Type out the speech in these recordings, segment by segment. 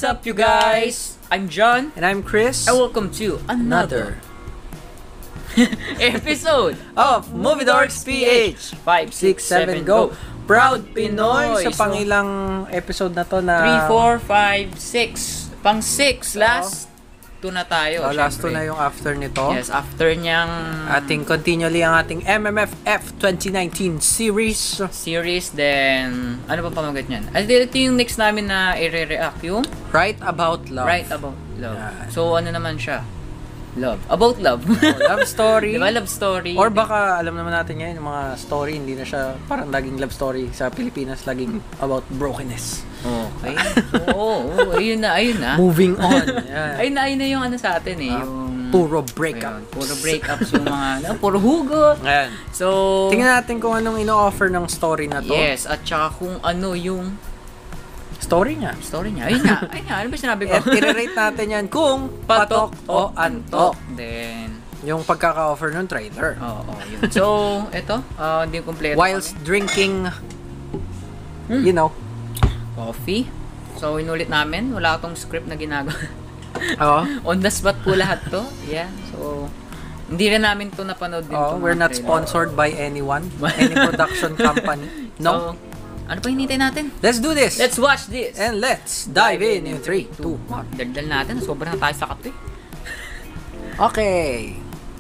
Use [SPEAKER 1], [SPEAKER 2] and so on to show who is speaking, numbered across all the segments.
[SPEAKER 1] What's up, you guys? I'm John.
[SPEAKER 2] And I'm Chris.
[SPEAKER 1] And welcome to another episode
[SPEAKER 2] of Movie Dorks PH.
[SPEAKER 1] 5, 6, 7, go!
[SPEAKER 2] Proud Pinoy! Sa pangilang episode na to na
[SPEAKER 1] 3, 4, 5, 6. Pang 6. Last 2 na tayo.
[SPEAKER 2] last 2 na yung after nito.
[SPEAKER 1] Yes, after niyang
[SPEAKER 2] Ating continually ang ating MMFF 2019 series.
[SPEAKER 1] Then ano pa pamagat niyan? Ito yung next namin na i-react yung
[SPEAKER 2] Right About Love.
[SPEAKER 1] Right About Love.
[SPEAKER 2] Yeah.
[SPEAKER 1] So ano naman siya? Love. About love.
[SPEAKER 2] Love story.
[SPEAKER 1] Diba love story?
[SPEAKER 2] Or baka alam naman natin ngayon yung mga story, hindi na siya parang laging love story sa Pilipinas, laging about brokenness.
[SPEAKER 1] Okay. Oo, ayun na.
[SPEAKER 2] Moving on. Yan.
[SPEAKER 1] Ayun na yung ano sa atin eh. Yung
[SPEAKER 2] Puro breakup.
[SPEAKER 1] ayun, puro breakups yung mga, puro hugot.
[SPEAKER 2] Ayan.
[SPEAKER 1] So,
[SPEAKER 2] Tingnan natin kung anong ino-offer ng story na to.
[SPEAKER 1] yes, at saka kung ano yung
[SPEAKER 2] Story niya.
[SPEAKER 1] story niya. Ayun nga, ano ba sinabi ko?
[SPEAKER 2] At i-rate natin yan kung patok o antok.
[SPEAKER 1] Then,
[SPEAKER 2] Yung pagkaka-offer ng trailer.
[SPEAKER 1] oo, yun. So, eto, hindi kompleto.
[SPEAKER 2] Whilst drinking, you know.
[SPEAKER 1] Coffee. So, inulit namin. Wala akong script na ginagawa.
[SPEAKER 2] Oo.
[SPEAKER 1] On the spot po lahat to. Yeah. So, hindi rin namin to napanood din.
[SPEAKER 2] Oh, we're not sponsored by anyone, any production company. No.
[SPEAKER 1] So, ano pa hinintay natin?
[SPEAKER 2] Let's do this.
[SPEAKER 1] Let's watch this.
[SPEAKER 2] And let's dive in 3, 2, 1.
[SPEAKER 1] Daldal natin. Sobrang na tayo sa kape.
[SPEAKER 2] Okay.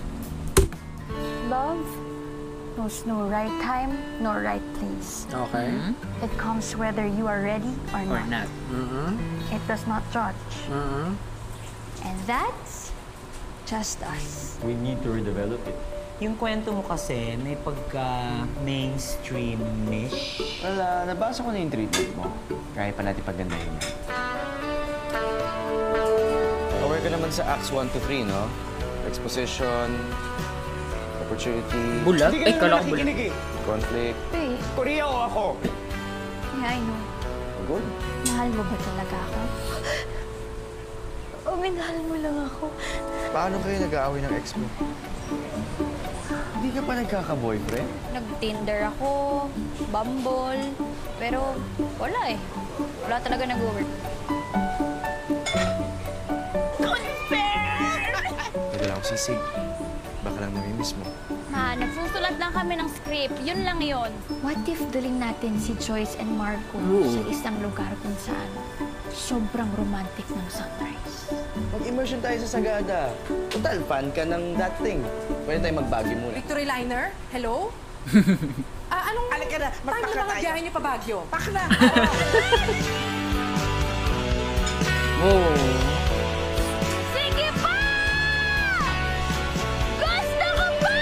[SPEAKER 3] Love knows no right time nor right place.
[SPEAKER 2] Okay.
[SPEAKER 3] It comes whether you are ready or
[SPEAKER 1] Or
[SPEAKER 3] not.
[SPEAKER 1] not.
[SPEAKER 2] Mm-hmm.
[SPEAKER 3] It does not judge.
[SPEAKER 2] Mm-hmm.
[SPEAKER 3] And that's just us.
[SPEAKER 4] We need to redevelop it.
[SPEAKER 5] Yung kwento mo kasi may pagka-mainstream-ish.
[SPEAKER 4] Wala, nabasa ko na yung treatment mo. Kaya pa natin pagandahin yan. Aware ka naman sa Acts 1 to 3, no? Exposition, opportunity,
[SPEAKER 1] Bulag?
[SPEAKER 4] Hindi
[SPEAKER 1] Ay,
[SPEAKER 4] ka
[SPEAKER 1] kala
[SPEAKER 4] naman
[SPEAKER 1] ko bulag.
[SPEAKER 4] nakikinig eh. Conflict.
[SPEAKER 3] Wait,
[SPEAKER 4] Korea o ako?
[SPEAKER 3] yeah, I know.
[SPEAKER 4] Good.
[SPEAKER 3] Mahal mo ba talaga ako? O, minahal mo lang ako.
[SPEAKER 4] Paano kayo nag-aaway ng ex mo? Hindi ka pa nagkaka-boyfriend?
[SPEAKER 3] Nag-Tinder ako, Bumble, pero wala eh. Wala talaga nag-work.
[SPEAKER 4] Hindi lang ako sisig. Baka lang namimiss mo.
[SPEAKER 3] Ma, nagsusulat lang kami ng script. Yun lang yon. What if daling natin si Joyce and Marco sa isang lugar kung saan sobrang romantic ng sunrise?
[SPEAKER 4] Mag-immersion tayo sa Sagada. Total, fan ka ng that thing. Pwede tayo mag-Baguio muna.
[SPEAKER 6] Victory Liner? Hello? Anong...
[SPEAKER 7] Halika na,
[SPEAKER 6] Paano
[SPEAKER 7] magpaka
[SPEAKER 6] yung mga
[SPEAKER 7] tayo.
[SPEAKER 6] biyahe niyo pa Baguio?
[SPEAKER 7] Pak na!
[SPEAKER 1] Whoa.
[SPEAKER 3] Sige pa! Gusto ko pa!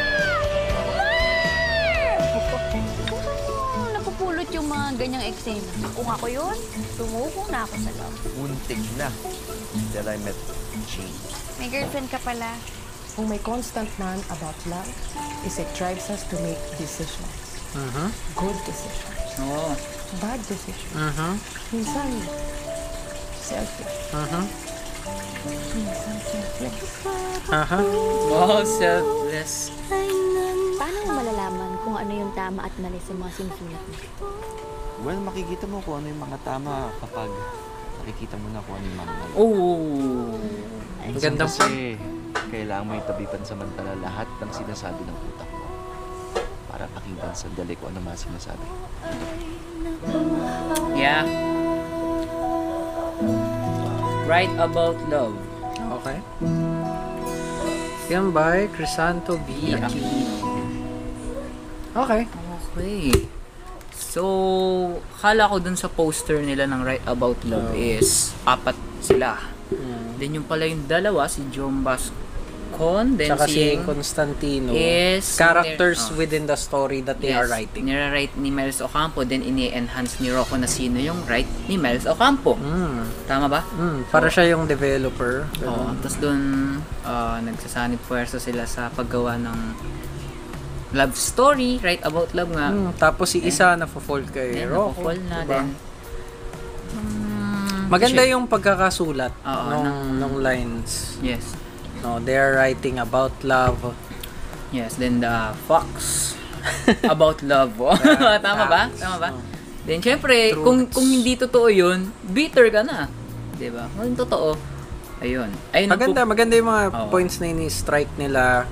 [SPEAKER 3] More! Napupulot yung mga ganyang eksena. Kung ako yun, tumuko na ako sa love.
[SPEAKER 4] Muntig na. Till I met Jean.
[SPEAKER 3] May girlfriend ka pala.
[SPEAKER 6] Kung may constant man about love, is it drives us to make decisions.
[SPEAKER 2] Mm-hmm.
[SPEAKER 6] Good decisions.
[SPEAKER 1] Oo.
[SPEAKER 6] Bad decisions.
[SPEAKER 2] Mm-hmm.
[SPEAKER 6] Minsan, selfish.
[SPEAKER 2] Mm-hmm.
[SPEAKER 6] Minsan, selfish.
[SPEAKER 2] Aha.
[SPEAKER 1] Wow, selfless.
[SPEAKER 3] Paano mo malalaman kung ano yung tama at mali sa mga sinusulat mo?
[SPEAKER 4] Well, makikita mo kung ano yung mga tama kapag nakikita mo na kung ano yung mga mali.
[SPEAKER 1] Oh.
[SPEAKER 2] Ang gandang
[SPEAKER 4] Kasi kailangan mo itabi pansamantala lahat ng sinasabi ng utak mo para pakinggan sandali kung ano mga sinasabi.
[SPEAKER 1] Yeah. Right About Love.
[SPEAKER 2] Okay. Yan by Crisanto B. Aquino. Okay.
[SPEAKER 1] Okay. So, kala ko dun sa poster nila ng Right About Love is 4 sila. Then yung pala yung dalawa, si John Bascon, then
[SPEAKER 2] Tsaka si
[SPEAKER 1] si
[SPEAKER 2] Constantino.
[SPEAKER 1] is
[SPEAKER 2] Characters
[SPEAKER 1] oh.
[SPEAKER 2] within the story that they are writing.
[SPEAKER 1] Nire-write ni Miles Ocampo, then ini-enhance ni Rocco na sino yung write ni Miles Ocampo. Tama ba?
[SPEAKER 2] Para siya yung developer.
[SPEAKER 1] Oo. Tapos doon, nagsasanib puwersa sila sa paggawa ng love story, Right About Love nga.
[SPEAKER 2] Tapos si isa na-fall kay
[SPEAKER 1] Then,
[SPEAKER 2] Rocco.
[SPEAKER 1] napafall na
[SPEAKER 2] diba?
[SPEAKER 1] din.
[SPEAKER 2] Maganda yung pagkakasulat
[SPEAKER 1] Oo,
[SPEAKER 2] nung lines.
[SPEAKER 1] Yes.
[SPEAKER 2] No, they're writing about love.
[SPEAKER 1] Yes, then the Fox about love. Tama ba? Tama ba? Then syempre, kung hindi totoo 'yun, bitter ka na. Diba? Yung totoo. Ayun. Ayun ang
[SPEAKER 2] Maganda yung mga
[SPEAKER 1] Oo.
[SPEAKER 2] points na ini-strike nila.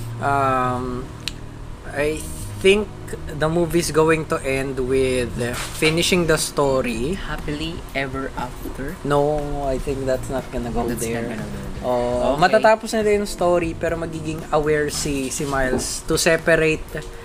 [SPEAKER 2] I think the movie's going to end with finishing the story.
[SPEAKER 1] happily ever after.
[SPEAKER 2] No, I think that's not gonna go
[SPEAKER 1] That's
[SPEAKER 2] there.
[SPEAKER 1] not gonna go there.
[SPEAKER 2] Oh,
[SPEAKER 1] Okay.
[SPEAKER 2] matatapos na din yung story pero magiging aware si Miles to separate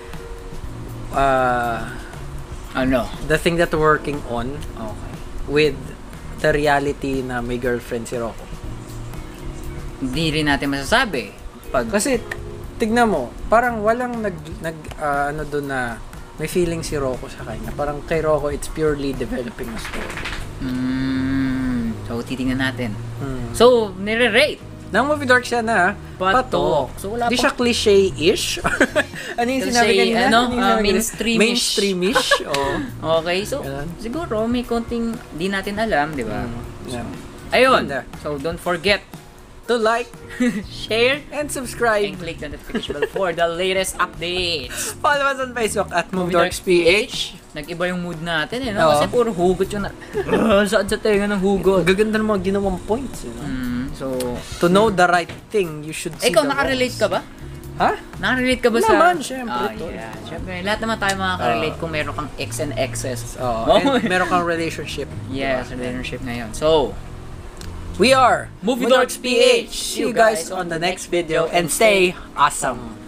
[SPEAKER 1] Ano?
[SPEAKER 2] the thing that we're working on
[SPEAKER 1] Okay.
[SPEAKER 2] with the reality na may girlfriend si Rocco.
[SPEAKER 1] Hindi rin natin masasabi. Pag
[SPEAKER 2] Kasi tignan mo, parang walang ano doon na may feeling si Rocco sa kanya. Parang kay Rocco it's purely developing a story.
[SPEAKER 1] So, titingnan natin.
[SPEAKER 2] Hmm.
[SPEAKER 1] So, nire-rate.
[SPEAKER 2] Nang movie dork siya na
[SPEAKER 1] Patok. So, wala
[SPEAKER 2] Di
[SPEAKER 1] pang-
[SPEAKER 2] siya cliche-ish. Ano yung sinabi
[SPEAKER 1] Cliche,
[SPEAKER 2] kanina?
[SPEAKER 1] ano,
[SPEAKER 2] Ano yung sinabi kanina?
[SPEAKER 1] mainstreamish.
[SPEAKER 2] Mainstreamish. Oo.
[SPEAKER 1] Okay, so,
[SPEAKER 2] Ganun.
[SPEAKER 1] siguro may konting di natin alam, di ba?
[SPEAKER 2] Yeah.
[SPEAKER 1] Ayun.
[SPEAKER 2] Ganda.
[SPEAKER 1] So, don't forget,
[SPEAKER 2] To like
[SPEAKER 1] share,
[SPEAKER 2] and subscribe.
[SPEAKER 1] and click the notification bell for the latest updates.
[SPEAKER 2] Follow us on Facebook at
[SPEAKER 1] Movie Dorks
[SPEAKER 2] MovieDorksPH.
[SPEAKER 1] Nag-iba yung mood natin, eh, no?
[SPEAKER 2] Oo.
[SPEAKER 1] Kasi puro hugot yung saan sa tenga ng hugot.
[SPEAKER 2] Gaganda ng mga ginawang points. You know?
[SPEAKER 1] So,
[SPEAKER 2] To know the right thing, you should see
[SPEAKER 1] ikaw,
[SPEAKER 2] the
[SPEAKER 1] nakarelate
[SPEAKER 2] wrongs.
[SPEAKER 1] ka ba?
[SPEAKER 2] Ha?
[SPEAKER 1] Nakarelate ka ba sa...
[SPEAKER 2] Naman, syempre, tol.
[SPEAKER 1] Yeah. Syempre, lahat naman tayo makaka-relate kung meron kang ex and exes.
[SPEAKER 2] Oh, and meron kang relationship.
[SPEAKER 1] Yes, relationship ngayon. So,
[SPEAKER 2] We are
[SPEAKER 1] Movie Dorks PH.
[SPEAKER 2] See you guys on the next video and stay awesome.